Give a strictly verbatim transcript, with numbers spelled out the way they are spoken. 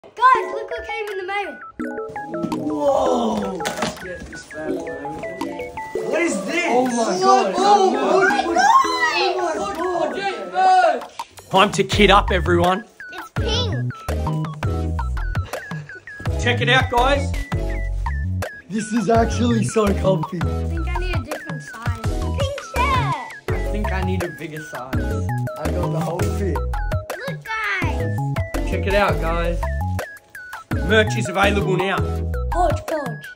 Guys, look what came in the mail. Whoa! Let's get this bad boy. What is this? Oh my god! Oh, Oh my god! Time to kit up, everyone. It's pink. Check it out, guys. This is actually so comfy. I think I need a different size. Pink shirt. I think I need a bigger size. I got the whole fit. Look, guys. Check it out, guys. Merch is available now. Hodgepodge.